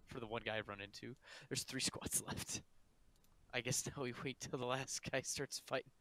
for the one guy I run into. There's 3 squads left. I guess now we wait till the last guy starts fighting.